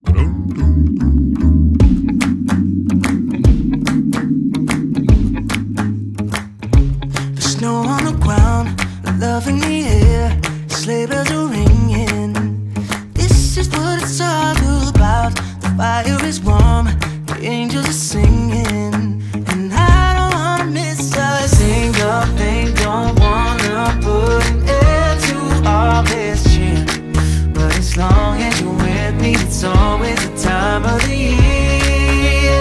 The snow on the ground, the love in the air, sleigh bells are ringing. This is what it's all about. The fire is warm, the angels are singing, and I don't wanna miss a single thing. Don't wanna put an end to all this cheer, but as long as you're with me, it's always the time of the year.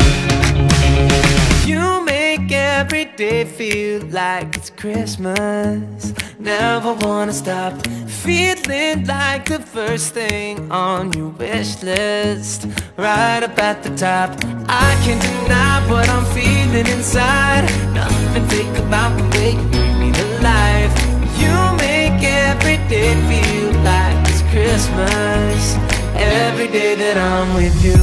You make every day feel like it's Christmas. Never wanna stop feeling like the first thing on your wish list, right up at the top. I can't deny what I'm feeling inside. Nothing fake about the way you bring me to life. You make every day feel like it's Christmas, every day that I'm with you.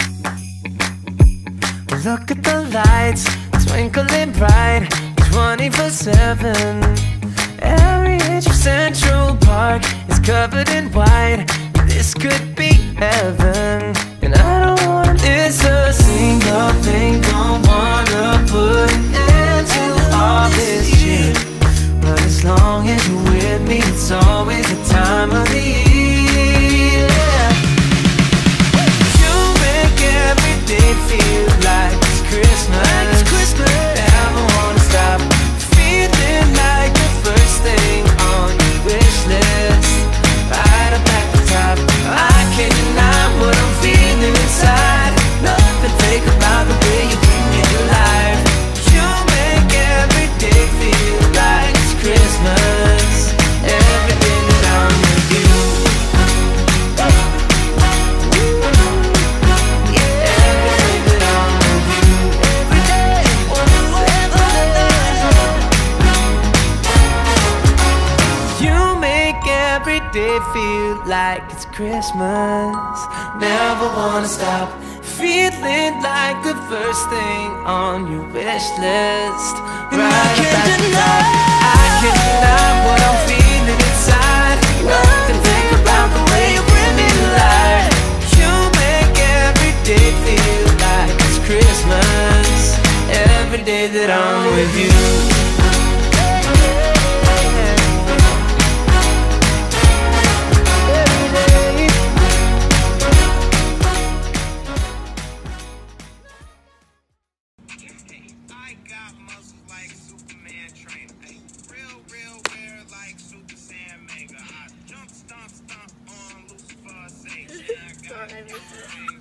Look at the lights, twinkling bright, 24/7. Every inch of Central Park is covered in white. This could be heaven, and I don't wanna miss a single thing. Don't wanna put an end to all this shit, but as long as you're with me, it's always the time of the year. You make every day feel like it's Christmas. Never wanna stop feeling like the first thing on your wish list, right up at the top. I can't deny what I'm feeling inside. Nothing fake about the way you bring me to life. You make every day feel like it's Christmas, every day that I'm with you. Every day feel like it's Christmas. Never wanna stop feeling like the first thing on your wish list, right up at the top. I can't deny what I'm feeling inside. Nothing fake about the way you bring me to life. You make every day feel like it's Christmas, every day that I'm with you. Sorry, I missed it.